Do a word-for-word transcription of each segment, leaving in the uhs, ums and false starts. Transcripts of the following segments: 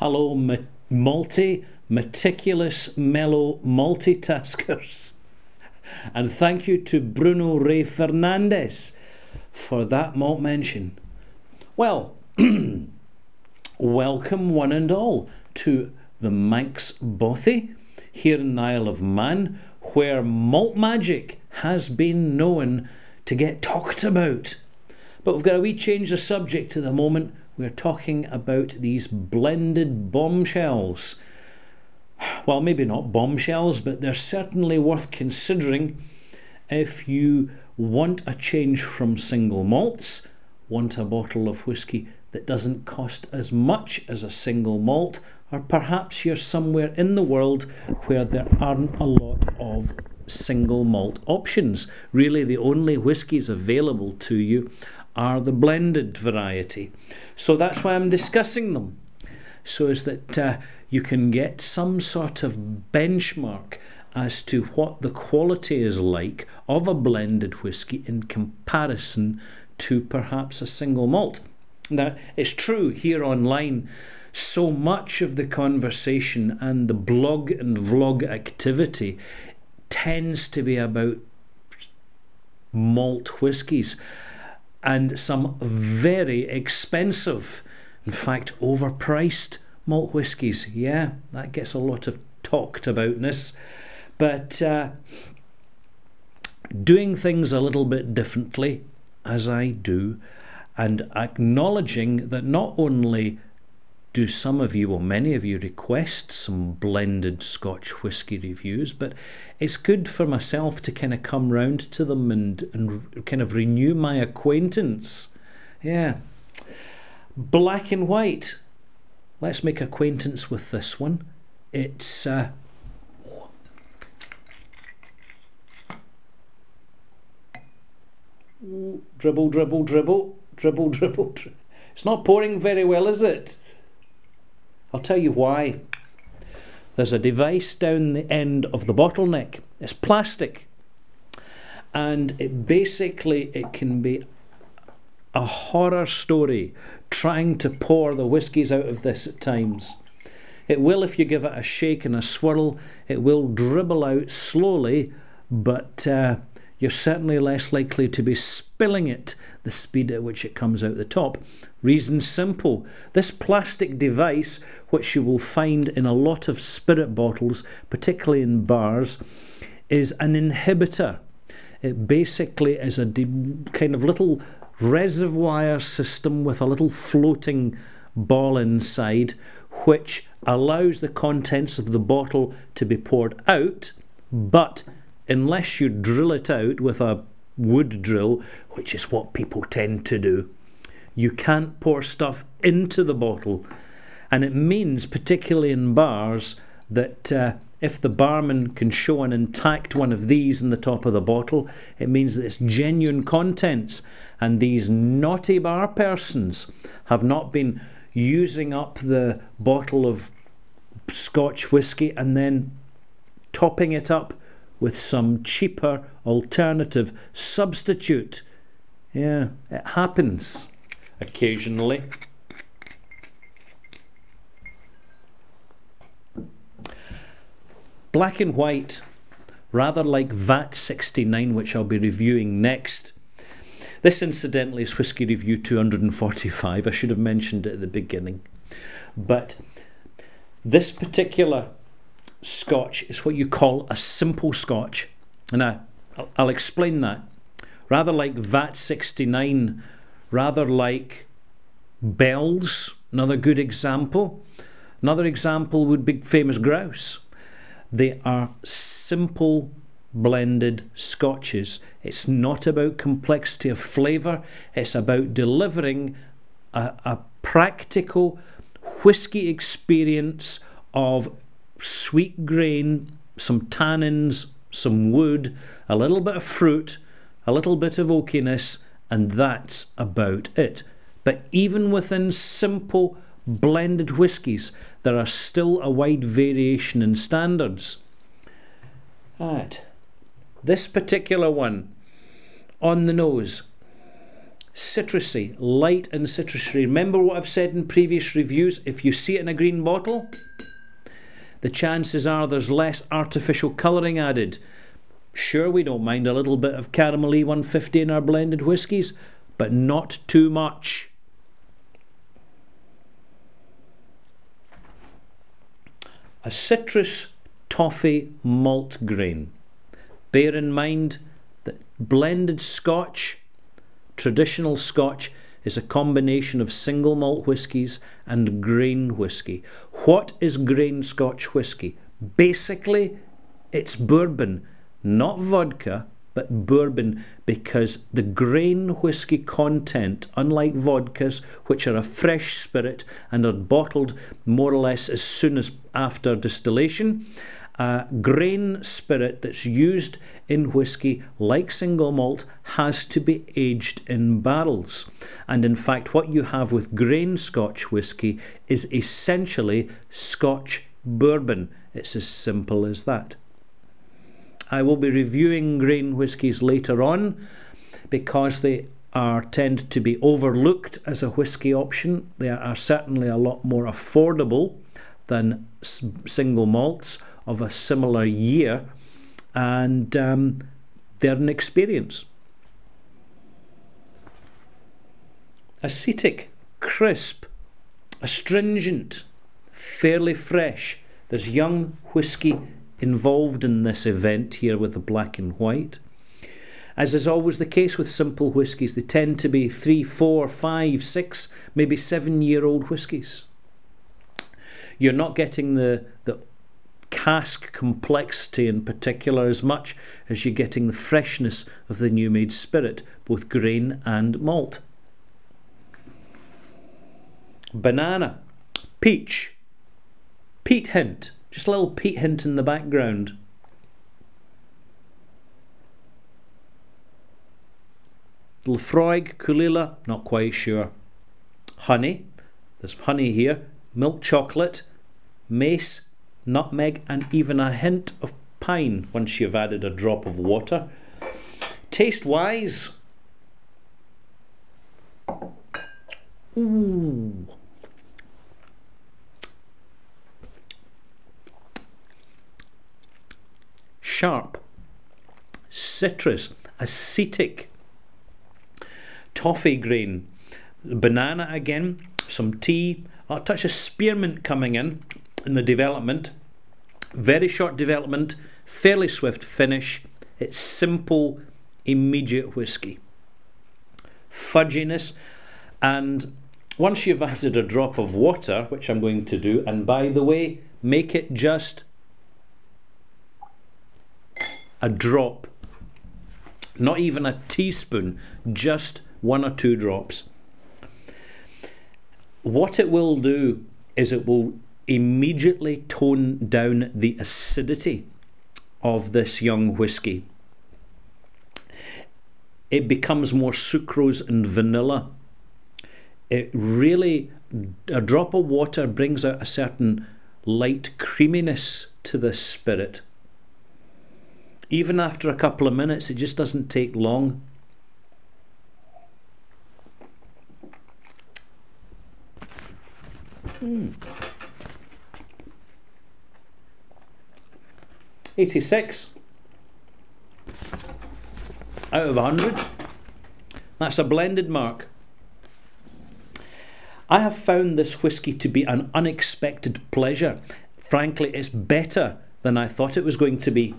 Hello, multi, meticulous, mellow multitaskers. And thank you to Bruno Ray Fernandez for that malt mention. Well, welcome one and all to the Manx Bothy here in the Isle of Man, where malt magic has been known to get talked about. But we've got a wee change of subject at the moment. We're talking about these blended bombshells. Well, maybe not bombshells, but they're certainly worth considering if you want a change from single malts, want a bottle of whisky that doesn't cost as much as a single malt, or perhaps you're somewhere in the world where there aren't a lot of single malt options. Really, the only whiskies available to you are the blended variety. So that's why I'm discussing them, so as that uh, you can get some sort of benchmark as to what the quality is like of a blended whisky in comparison to perhaps a single malt. Now, it's true here online, so much of the conversation and the blog and vlog activity tends to be about malt whiskies, and some very expensive, in fact overpriced malt whiskies. Yeah, that gets a lot of talked aboutness. But uh, doing things a little bit differently, as I do, and acknowledging that not only do some of you, or many of you, request some blended Scotch whisky reviews, but it's good for myself to kind of come round to them and, and kind of renew my acquaintance. Yeah. Black and white. Let's make acquaintance with this one. It's uh, dribble, dribble, dribble, dribble, dribble, dribble. It's not pouring very well, is it? I'll tell you why. There's a device down the end of the bottleneck. It's plastic, and it basically it can be a horror story trying to pour the whiskies out of this at times. It will, if you give it a shake and a swirl, it will dribble out slowly, but uh, you're certainly less likely to be spilling it the speed at which it comes out the top. Reason simple. This plastic device, which you will find in a lot of spirit bottles, particularly in bars, is an inhibitor. It basically is a kind of little reservoir system with a little floating ball inside, which allows the contents of the bottle to be poured out, but unless you drill it out with a wood drill, which is what people tend to do, you can't pour stuff into the bottle. And it means, particularly in bars, that uh, if the barman can show an intact one of these in the top of the bottle, it means that it's genuine contents, and these naughty bar persons have not been using up the bottle of Scotch whisky and then topping it up with some cheaper alternative substitute. Yeah, it happens occasionally. Black and white, rather like V A T sixty-nine, which I'll be reviewing next. This, incidentally, is Whisky Review two hundred forty-five. I should have mentioned it at the beginning. But this particular Scotch is what you call a simple Scotch, and I, I'll explain that. Rather like V A T sixty-nine, rather like Bell's, another good example. Another example would be Famous Grouse. They are simple blended Scotches. It's not about complexity of flavour, it's about delivering a, a practical whisky experience of sweet grain, some tannins, some wood, a little bit of fruit, a little bit of oakiness, and that's about it. But even within simple blended whiskies, there are still a wide variation in standards. Right. This particular one, on the nose, citrusy, light and citrusy. Remember what I've said in previous reviews? If you see it in a green bottle, the chances are there's less artificial colouring added. Sure, we don't mind a little bit of caramel E one fifty in our blended whiskies, but not too much. A citrus toffee malt grain. Bear in mind that blended Scotch, traditional Scotch, is a combination of single malt whiskies and grain whisky. What is grain Scotch whisky? Basically, it's bourbon, not vodka, but bourbon, because the grain whisky content, unlike vodkas, which are a fresh spirit and are bottled more or less as soon as after distillation, uh, grain spirit that's used in whisky, like single malt, has to be aged in barrels. And in fact, what you have with grain Scotch whisky is essentially Scotch bourbon. It's as simple as that. I will be reviewing grain whiskies later on because they are tend to be overlooked as a whisky option. They are certainly a lot more affordable than single malts of a similar year, and um, they're an experience. Acetic, crisp, astringent, fairly fresh. There's young whisky involved in this event here with the black and white. As is always the case with simple whiskies, they tend to be three, four, five, six, maybe seven year old whiskies. You're not getting the, the cask complexity in particular as much as you're getting the freshness of the new made spirit, both grain and malt. Banana, peach, peat hint. Just a little peat hint in the background. Lefroy, Kulila, not quite sure. Honey, there's honey here. Milk chocolate, mace, nutmeg, and even a hint of pine once you've added a drop of water. Taste wise, ooh. Sharp, citrus, acetic, toffee grain, banana again, some tea, a touch of spearmint coming in in the development. Very short development, fairly swift finish. It's simple, immediate whisky. Fudginess, and once you've added a drop of water, which I'm going to do, and by the way, make it just a drop, not even a teaspoon, just one or two drops. What it will do is it will immediately tone down the acidity of this young whisky. It becomes more sucrose and vanilla. It really, a drop of water brings out a certain light creaminess to this spirit. Even after a couple of minutes, it just doesn't take long. Mm. eighty-six out of one hundred. That's a blended mark. I have found this whisky to be an unexpected pleasure. Frankly, it's better than I thought it was going to be.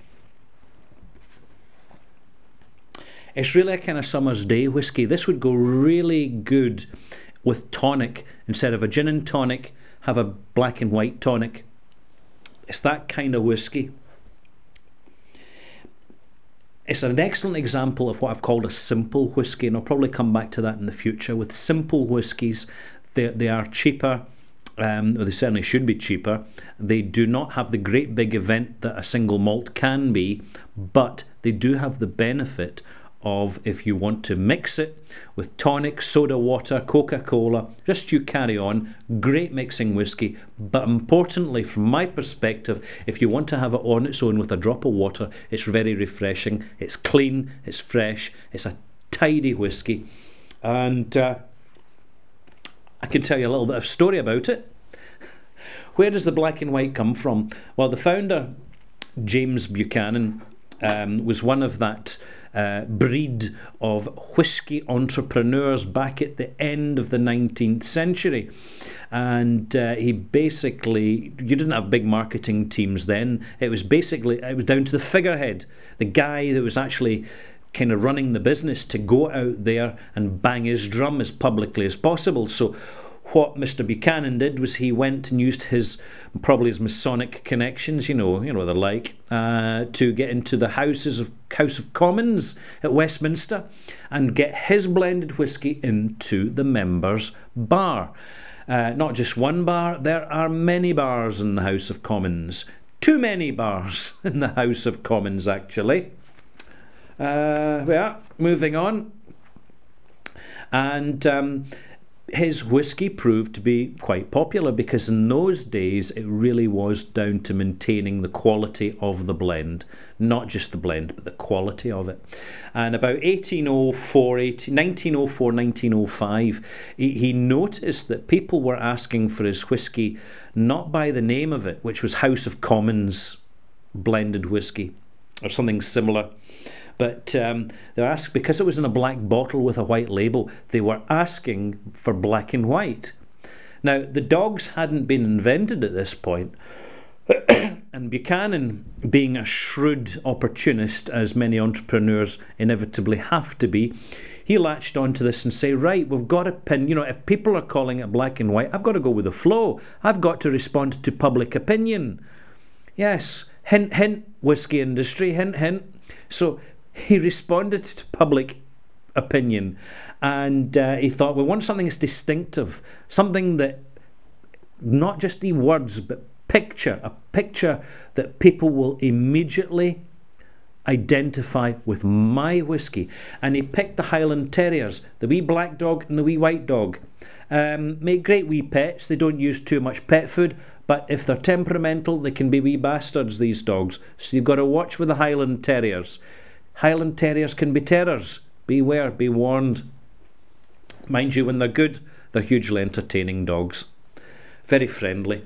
It's really a kind of summer's day whisky. This would go really good with tonic. Instead of a gin and tonic, have a black and white tonic. It's that kind of whisky. It's an excellent example of what I've called a simple whisky, and I'll probably come back to that in the future. With simple whiskies, they, they are cheaper, um, or they certainly should be cheaper. They do not have the great big event that a single malt can be, but they do have the benefit of, if you want to mix it with tonic, soda water, Coca-Cola, just you carry on. Great mixing whisky, but importantly from my perspective, if you want to have it on its own with a drop of water, it's very refreshing. It's clean, it's fresh, it's a tidy whisky. and uh, I can tell you a little bit of story about it. Where does the black and white come from? Well, the founder, James Buchanan, um, was one of that uh, breed of whisky entrepreneurs back at the end of the nineteenth century. And uh, he basically, you didn't have big marketing teams then. It was basically, it was down to the figurehead, the guy that was actually kind of running the business, to go out there and bang his drum as publicly as possible. So what Mister Buchanan did was he went and used his, probably his Masonic connections, you know, you know what they're like, uh, to get into the houses of House of Commons at Westminster and get his blended whisky into the members' bar. Uh, not just one bar, there are many bars in the House of Commons. Too many bars in the House of Commons, actually. Uh, yeah, moving on. And um, his whisky proved to be quite popular, because in those days it really was down to maintaining the quality of the blend. Not just the blend, but the quality of it. And about eighteen oh four, nineteen oh four, nineteen oh five, he, he noticed that people were asking for his whisky not by the name of it, which was House of Commons blended whisky, or something similar. But um, they were asked, because it was in a black bottle with a white label, they were asking for black and white. Now, the dogs hadn't been invented at this point, and Buchanan, being a shrewd opportunist, as many entrepreneurs inevitably have to be, he latched onto this and say, right, we've got to pin, you know, if people are calling it black and white, I've got to go with the flow. I've got to respond to public opinion. Yes, hint, hint, whisky industry, hint, hint. So he responded to public opinion, and uh, he thought, we want something that's distinctive, something that not just the words, but picture, a picture that people will immediately identify with my whisky. And he picked the Highland Terriers, the wee black dog and the wee white dog. Um, make great wee pets. They don't use too much pet food, but if they're temperamental, they can be wee bastards, these dogs. So you've got to watch with the Highland Terriers. Highland Terriers can be terrors. Beware, be warned. Mind you, when they're good, they're hugely entertaining dogs. Very friendly.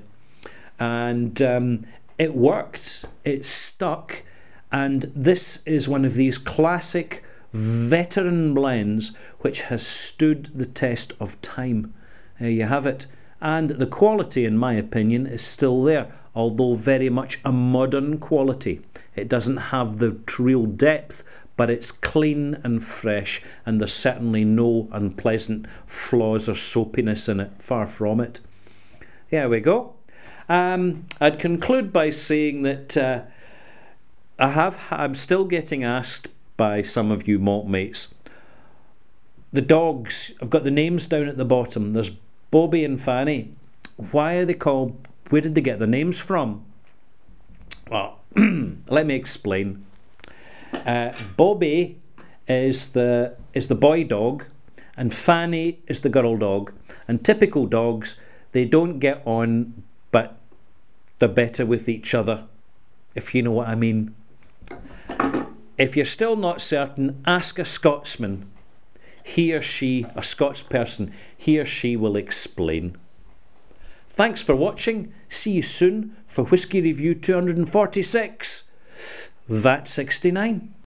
And um, it worked. It stuck. And this is one of these classic veteran blends which has stood the test of time. There you have it. And the quality, in my opinion, is still there, although very much a modern quality. It doesn't have the real depth, but it's clean and fresh, and there's certainly no unpleasant flaws or soapiness in it, far from it. There we go. Um, I'd conclude by saying that uh, I have, I'm still getting asked by some of you malt mates, the dogs, I've got the names down at the bottom, there's Bobby and Fanny. Why are they called, where did they get their names from? Well, let me explain. Uh, Bobby is the is the boy dog, and Fanny is the girl dog. And typical dogs, they don't get on, but they're better with each other, if you know what I mean. If you're still not certain, ask a Scotsman. He or she, a Scots person, he or she will explain. Thanks for watching. See you soon for Whisky Review two hundred forty-six. V A T sixty-nine.